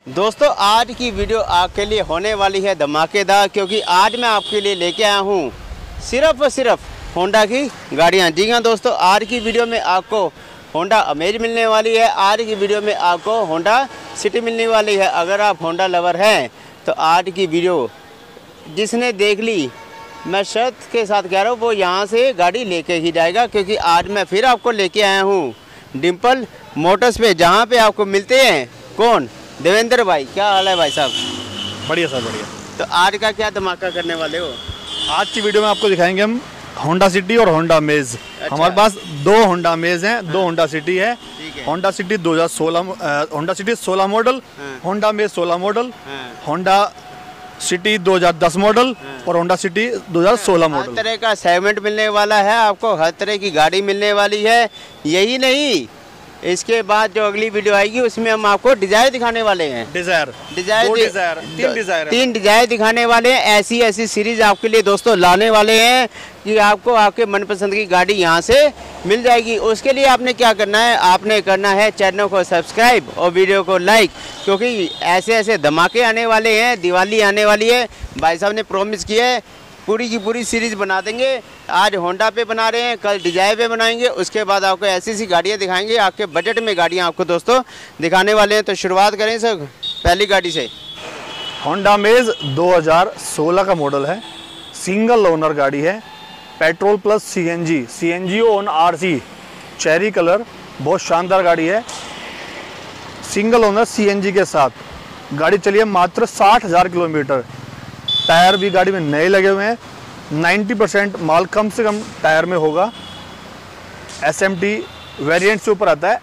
दोस्तों आज की वीडियो आपके लिए होने वाली है धमाकेदार, क्योंकि आज मैं आपके लिए लेके आया हूँ सिर्फ और सिर्फ होंडा की गाड़ियाँ। जी हाँ दोस्तों, आज की वीडियो में आपको होंडा अमेज मिलने वाली है। आज की वीडियो में आपको होंडा सिटी मिलने वाली है। अगर आप होंडा लवर हैं तो आज की वीडियो जिसने देख ली, मैं शर्त के साथ कह रहा हूँ, वो यहाँ से गाड़ी लेके ही जाएगा, क्योंकि आज मैं फिर आपको लेके आया हूँ डिम्पल मोटर्स पे, जहाँ पे आपको मिलते हैं कौन, देवेंद्र भाई। क्या हाल है भाई साहब? बढ़िया सर, बढ़िया। तो आज का क्या धमाका करने वाले हो? आज की वीडियो में आपको दिखाएंगे हम होंडा सिटी और होंडा अमेज। अच्छा। हमारे पास दो होंडा अमेज हैं, दो होंडा सिटी है। ठीक है। Honda City 2016, Honda City 16 model, हाँ। होंडा अमेज 16 मॉडल, हाँ। होंडा सिटी 2010 मॉडल और होंडा सिटी 2016 हर मॉडल। तरह का सेगमेंट मिलने वाला है आपको, हर तरह की गाड़ी मिलने वाली है। यही नहीं, इसके बाद जो अगली वीडियो आएगी उसमें हम आपको डिजायर दिखाने वाले हैं। डिजायर, तीन डिजायर दिखाने वाले हैं। ऐसी ऐसी सीरीज आपके लिए दोस्तों लाने वाले हैं कि आपको आपके मनपसंद की गाड़ी यहाँ से मिल जाएगी। उसके लिए आपने क्या करना है, आपने करना है चैनल को सब्सक्राइब और वीडियो को लाइक, क्योंकि ऐसे ऐसे धमाके आने वाले हैं। दिवाली आने वाली है, भाई साहब ने प्रॉमिस किया है पूरी की पूरी सीरीज़ बना देंगे। आज होंडा पे बना रहे हैं, कल डिजायर पे बनाएंगे, उसके बाद आपको ऐसी ऐसी गाड़ियाँ दिखाएंगे। आपके बजट में गाड़ियाँ आपको दोस्तों दिखाने वाले हैं। तो शुरुआत करें सर पहली गाड़ी से। होंडा अमेज 2016 का मॉडल है, सिंगल ओनर गाड़ी है, petrol plus CNG on RC, cherry colour, बहुत शानदार गाड़ी है। सिंगल ओनर सीएनजी के साथ गाड़ी चली है मात्र 60,000 किलोमीटर। टायर भी गाड़ी में नए लगे हुए हैं। 90% माल कम से कम टायर में होगा। SMT वेरिएंट से ऊपर आता है,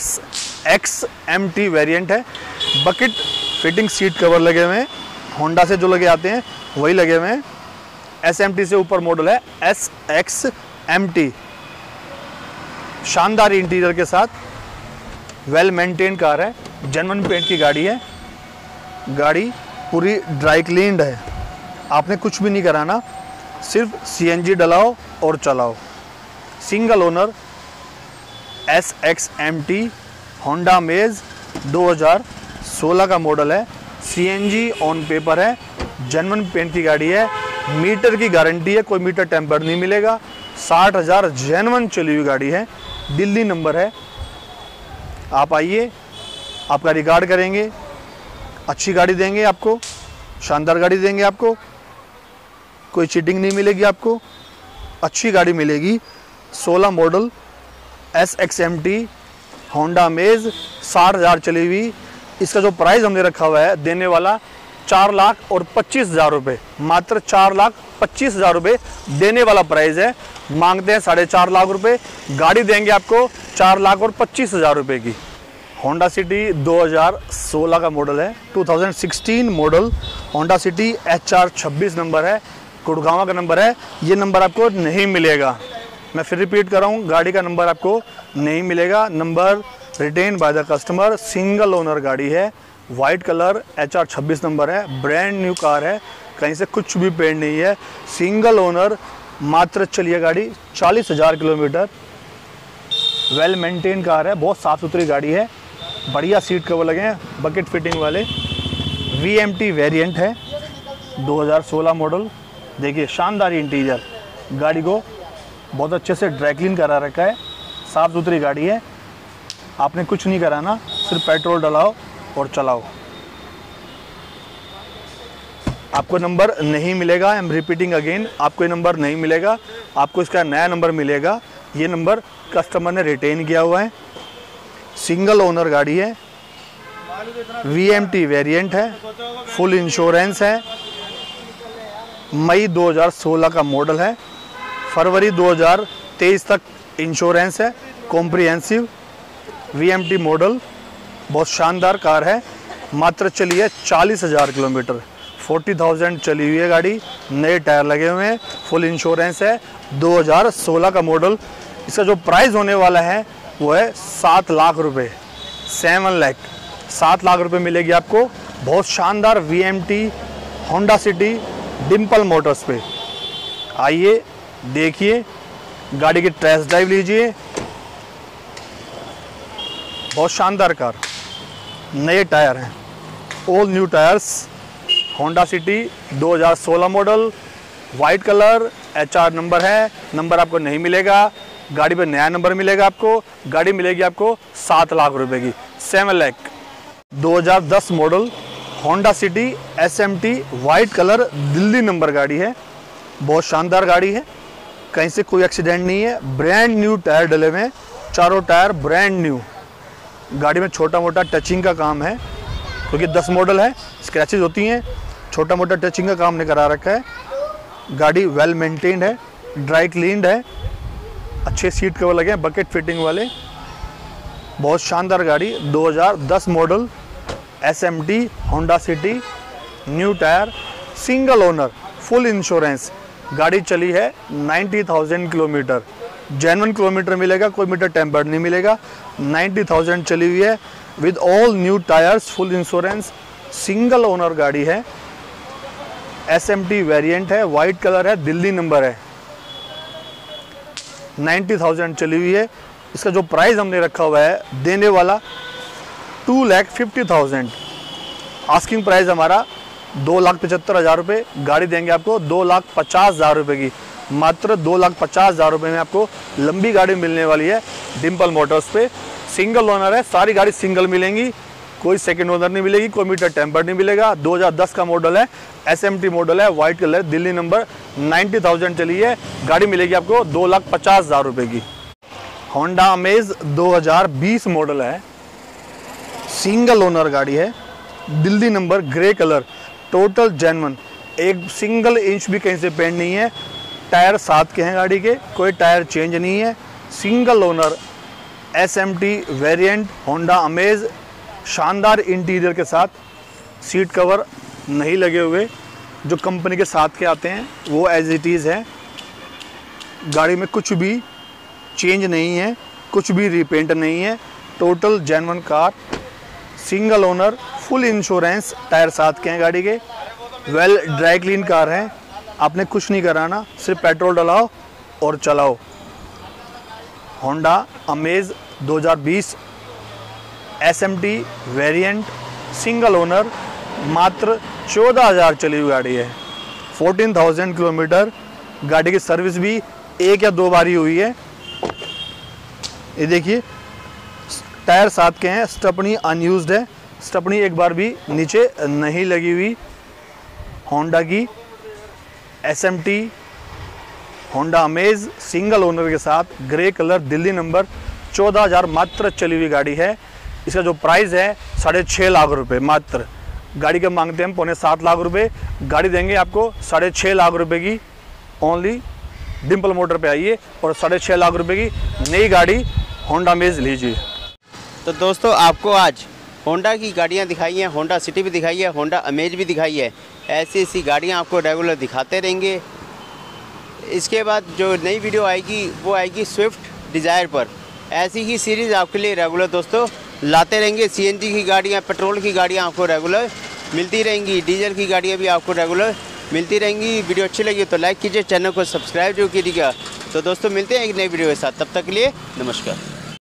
SXMT वेरिएंट है। बकेट फिटिंग सीट कवर लगे हुए हैं, होंडा से जो लगे आते हैं वही लगे हुए हैं। SMT से ऊपर मॉडल है SXMT। शानदार इंटीरियर के साथ वेल मेंटेन कार है, जेन्युइन पेंट की गाड़ी है। गाड़ी पूरी ड्राई क्लीन्ड है, आपने कुछ भी नहीं कराना, सिर्फ CNG डलाओ और चलाओ। Single owner SXMT Honda Amaze 2016 का मॉडल है। CNG ऑन पेपर है, जेन्युइन पेंट की गाड़ी है। मीटर की गारंटी है, कोई मीटर टेम्पर नहीं मिलेगा। 60,000 जेन्युइन चली हुई गाड़ी है, दिल्ली नंबर है। आप आइए, आपका रिकॉर्ड करेंगे, अच्छी गाड़ी देंगे आपको, शानदार गाड़ी देंगे आपको, कोई चीटिंग नहीं मिलेगी आपको, अच्छी गाड़ी मिलेगी। 16 मॉडल SXMT होंडा अमेज 60,000 चली हुई। इसका जो प्राइस हमने रखा हुआ है देने वाला 4,25,000 रुपये, मात्र 4,25,000 रुपये देने वाला प्राइस है। मांगते हैं 4.5 लाख रुपये, गाड़ी देंगे आपको 4,25,000 रुपये की। होंडा सिटी 2016 का मॉडल है, 2016 model Honda City HR 26 number है, गुड़गांव का नंबर है। ये नंबर आपको नहीं मिलेगा, मैं फिर रिपीट कर रहा हूँ, गाड़ी का नंबर आपको नहीं मिलेगा। Number retain by the customer, single owner गाड़ी है, वाइट कलर, HR 26 नंबर है, ब्रांड न्यू कार है, कहीं से कुछ भी पेंट नहीं है। सिंगल ओनर, मात्र चलिए गाड़ी 40,000 किलोमीटर। वेल मेंटेन कार है, बहुत साफ़ सुथरी गाड़ी है, बढ़िया सीट कवर लगे हैं, बकेट फिटिंग वाले। VMT वेरिएंट है, 2016 मॉडल। देखिए शानदार इंटीरियर, गाड़ी को बहुत अच्छे से ड्राई क्लीन करा रखा है, साफ़ सुथरी गाड़ी है। आपने कुछ नहीं कराना, सिर्फ पेट्रोल डलाओ और चलाओ। आपको नंबर नहीं मिलेगा, आई एम रिपीटिंग अगेन, आपको ये नंबर नहीं मिलेगा, आपको इसका नया नंबर मिलेगा। ये नंबर कस्टमर ने रिटेन किया हुआ है। सिंगल ओनर गाड़ी है, VMT वेरिएंट है, फुल इंश्योरेंस है। मई 2016 का मॉडल है, फरवरी 2023 तक इंश्योरेंस है, कॉम्प्रिहेंसिव। VMT मॉडल, बहुत शानदार कार है, मात्र चली है 40,000 किलोमीटर। 40,000 चली हुई है गाड़ी, नए टायर लगे हुए हैं, फुल इंश्योरेंस है, 2016 का मॉडल। इसका जो प्राइस होने वाला है वो है 7 लाख रुपये, 7 लाख, 7 लाख रुपये मिलेगी आपको। बहुत शानदार VMT Honda City Dimple Motors पे आइए, देखिए, गाड़ी की टेस्ट ड्राइव लीजिए। बहुत शानदार कार, नए टायर हैं, all new tyres, Honda City 2016 model, white colour, HR number है। नंबर आपको नहीं मिलेगा, गाड़ी पे नया नंबर मिलेगा आपको। गाड़ी मिलेगी आपको 7 लाख रुपए की, 7 lakh. 2010 model Honda City SMT, white colour, Delhi number गाड़ी है। बहुत शानदार गाड़ी है, कहीं से कोई एक्सीडेंट नहीं है। ब्रांड न्यू टायर डले हुए हैं, चारों टायर ब्रांड न्यू। गाड़ी में छोटा मोटा टचिंग का काम है क्योंकि 10 मॉडल है, स्क्रैचेज होती हैं, छोटा मोटा टचिंग का काम नहीं करा रखा है। गाड़ी वेल मेंटेन्ड है, ड्राई क्लीन्ड है, अच्छे सीट कवर लगे हैं बकेट फिटिंग वाले। बहुत शानदार गाड़ी, 2010 model SMT Honda City, new tyre, single owner, full insurance. गाड़ी चली है 90,000 किलोमीटर, जेन्युइन किलोमीटर मिलेगा, कोई मीटर टेम्पर्ड नहीं मिलेगा। 90,000 चली हुई है with all new tyres, full insurance, single owner गाड़ी है। SMT वेरिएंट है, वाइट कलर है, दिल्ली नंबर है। 90,000 चली हुई है। इसका जो प्राइस हमने रखा हुआ है देने वाला 2,50,000। आस्किंग प्राइस हमारा 2,75,000 रुपये। गाड़ी देंगे आपको 2,50,000 रुपये की, मात्र 2,50,000 रुपये में आपको लंबी गाड़ी मिलने वाली है डिम्पल मोटर्स पे। सिंगल ओनर है, सारी गाड़ी सिंगल मिलेंगी, कोई सेकंड ओनर नहीं मिलेगी, कोई मीटर टेम्पर नहीं मिलेगा। 2010 का मॉडल है, SMT मॉडल है, वाइट कलर, दिल्ली नंबर, 90,000 चली है। गाड़ी मिलेगी आपको 2,50,000 रुपये की। होंडा अमेज 2020 मॉडल है, सिंगल ओनर गाड़ी है, Delhi number, grey colour, total genuine, एक सिंगल इंच भी कहीं से पेंट नहीं है। टायर 7 के हैं गाड़ी के, कोई टायर चेंज नहीं है। Single owner SMT variant Honda Amaze, शानदार इंटीरियर के साथ, सीट कवर नहीं लगे हुए, जो कंपनी के साथ के आते हैं वो एज इट इज़ है। गाड़ी में कुछ भी चेंज नहीं है, कुछ भी रिपेंट नहीं है, total genuine car, single owner, full insurance, tyre 7 के हैं गाड़ी के, वेल ड्राई क्लीन कार है। आपने कुछ नहीं कराना, सिर्फ पेट्रोल डलाओ और चलाओ। Honda Amaze 2020 SMT variant, single owner, मात्र 14,000 चली हुई गाड़ी है, 14,000 किलोमीटर। गाड़ी की सर्विस भी 1 या 2 बारी हुई है। ये देखिए टायर 7 के हैं, स्टपनी अनयूज्ड है, स्टपनी एक बार भी नीचे नहीं लगी हुई। होंडा की SMT Honda Amaze single owner के साथ, ग्रे कलर, दिल्ली नंबर, 14,000 मात्र चली हुई गाड़ी है। इसका जो प्राइस है 6.5 लाख रुपए मात्र। गाड़ी के मांगते हैं 6.25 लाख रुपए, गाड़ी देंगे आपको 6.5 लाख रुपए की। ओनली डिम्पल मोटर पे आइए और 6.5 लाख रुपए की नई गाड़ी होंडा अमेज लीजिए। तो दोस्तों आपको आज होंडा की गाड़ियाँ दिखाई हैं, होंडा सिटी भी दिखाई है, होंडा अमेज भी दिखाई है। ऐसी ऐसी गाड़ियाँ आपको रेगुलर दिखाते रहेंगे। इसके बाद जो नई वीडियो आएगी वो आएगी स्विफ्ट डिज़ायर पर। ऐसी ही सीरीज़ आपके लिए रेगुलर दोस्तों लाते रहेंगे। CNG की गाड़ियाँ, पेट्रोल की गाड़ियाँ आपको रेगुलर मिलती रहेंगी, डीजल की गाड़ियाँ भी आपको रेगुलर मिलती रहेंगी। वीडियो अच्छी लगी तो लाइक कीजिए, चैनल को सब्सक्राइब जो कीजिएगा। तो दोस्तों मिलते हैं एक नई वीडियो के साथ, तब तक के लिए नमस्कार।